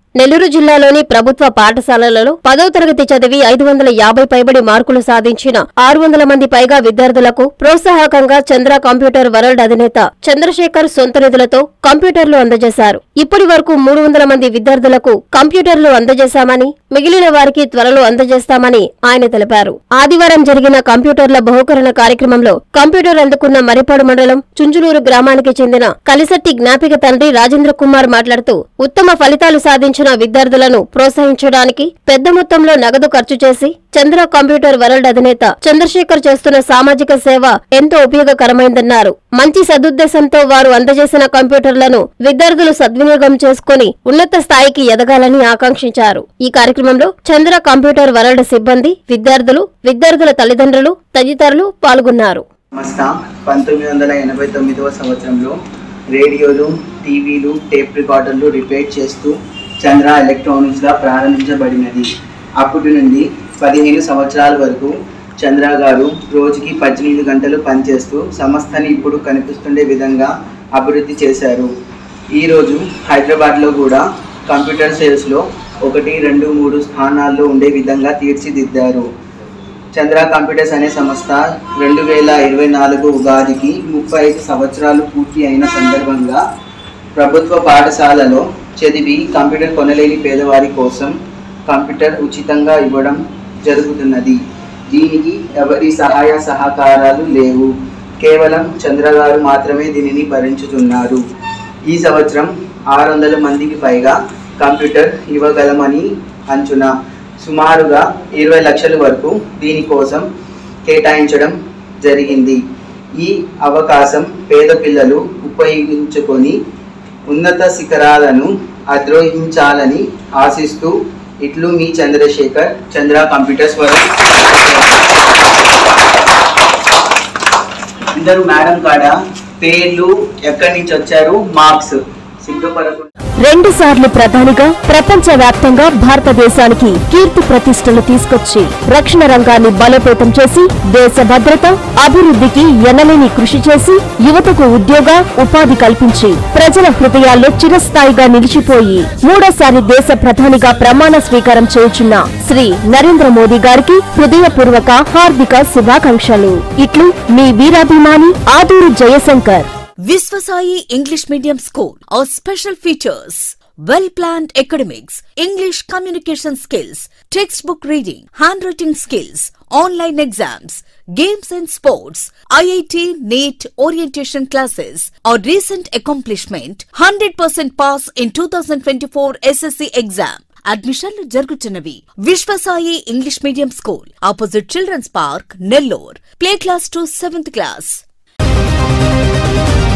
నెల్లూరు జిల్లాలోని ప్రభుత్వ పాఠశాలలలో 10వ తరగతి చదివి 550 పైబడి మార్కులు సాధించిన 600 మంది పైగా విద్యార్థులకు ప్రోత్సాహకంగా చంద్ర కంప్యూటర్ వరల్డ్ అధినేత చంద్రశేఖర్ సొంత నిధులతో కంప్యూటర్లు అందజేశారు. ఇప్పటి వరకు 300 మంది విద్యార్థులకు కంప్యూటర్లు అందజేశామని, మిగిలిన వారికి త్వరలో అందజేస్తామని ఆయన తెలిపారు. ఆదివారం జరిగిన కంప్యూటర్ల బహుకరణ కార్యక్రమంలో కంప్యూటర్ అందుకున్న మరిపాడు మండలం చుంచులూరు గ్రామానికి చెందిన కలిసట్టి జ్ఞాపిక తండ్రి రాజేంద్ర కుమార్ మాట్లాడుతూ, ఉత్తమ ఫలితాలు సాధించిన విద్యార్థులను ప్రోత్సహించడానికి పెద్ద మొత్తంలో నగదు ఖర్చు చేసి చంద్ర కంప్యూటర్ వరల్డ్ అధినేత చంద్రశేఖర్ చేస్తున్న సామాజిక సేవ ఎంతో ఉపయోగకరమైందన్నారు. మంచి సదుద్దేశంతో వారు అందజేసిన కంప్యూటర్లను విద్యార్థులు సద్వినియోగం చేసుకుని ఉన్నత స్థాయికి ఎదగాలని ఆకాంక్షించారు. ఈ కార్యక్రమంలో చంద్ర కంప్యూటర్ వరల్డ్ సిబ్బంది, విద్యార్థులు, విద్యార్థుల తల్లిదండ్రులు తదితరులు పాల్గొన్నారు. 1989వ సంవత్సరంలో రేడియోలు, టీవీలు, టేప్ రికార్డర్లు రిపేర్ చేస్తూ చంద్ర ఎలక్ట్రానిక్స్ గా ప్రారంభించబడినది. అప్పటి నుండి 15 సంవత్సరాల వరకు చంద్ర గారు రోజుకి 18 గంటలు పనిచేస్తూ సంస్థని ఇప్పుడు కనిపిస్తుండే విధంగా అభివృద్ధి చేశారు. ఈరోజు హైదరాబాద్లో కూడా కంప్యూటర్ సేల్స్లో 1, 2, 3 స్థానాల్లో ఉండే విధంగా తీర్చిదిద్దారు. చంద్ర కంప్యూటర్స్ అనే సంస్థ 2024 ఉగాదికి 35 సంవత్సరాలు పూర్తి అయిన సందర్భంగా ప్రభుత్వ పాఠశాలలో చదివి కంప్యూటర్ కొనలేని పేదవారి కోసం కంప్యూటర్ ఉచితంగా ఇవ్వడం జరుగుతున్నది. దీనికి ఎవరి సహాయ సహకారాలు లేవు. కేవలం చంద్ర గారు మాత్రమే దీనిని భరించుతున్నారు. ఈ సంవత్సరం 600 మందికి పైగా కంప్యూటర్ ఇవ్వగలమని అంచనా. సుమారుగా 20 లక్షల వరకు దీనికోసం కేటాయించడం జరిగింది. ఈ అవకాశం పేద పిల్లలు ఉపయోగించుకొని ఉన్నత శిఖరాలను అధిరోహించాలని ఆశిస్తూ ఇట్లు మీ చంద్రశేఖర్, చంద్ర కంప్యూటర్స్ వరల్డ్. అందరూ మేడం కాడ పేర్లు, ఎక్కడి నుంచి వచ్చారు, మార్క్స్ సిగ్గుపడకుండా 2 సార్లు ప్రధానిగా ప్రపంచవ్యాప్తంగా భారతదేశానికి కీర్తి ప్రతిష్టలు తీసుకొచ్చి రక్షణ రంగాన్ని బలోపేతం చేసి దేశ భద్రత, అభివృద్ధికి ఎనలేని కృషి చేసి యువతకు ఉద్యోగ, ఉపాధి కల్పించి ప్రజల హృదయాల్లో చిరస్థాయిగా నిలిచిపోయి 3వ దేశ ప్రధానిగా ప్రమాణ స్వీకారం చేయుచున్న శ్రీ నరేంద్ర మోదీ గారికి హృదయపూర్వక హార్దిక శుభాకాంక్షలు. ఇట్లు మీ వీరాభిమాని Aduru Jayashankar. Viswasai English Medium School. Our special features: well-planned academics, English communication skills, textbook reading, handwriting skills, online exams, games and sports, IIT, NEET orientation classes. Our recent accomplishment: 100% pass in 2024 SSC exam. అడ్మిషన్లు జరుగుతున్నవి. Vishwasai English medium school, opposite children's park, Nellore. Play class to 7th class.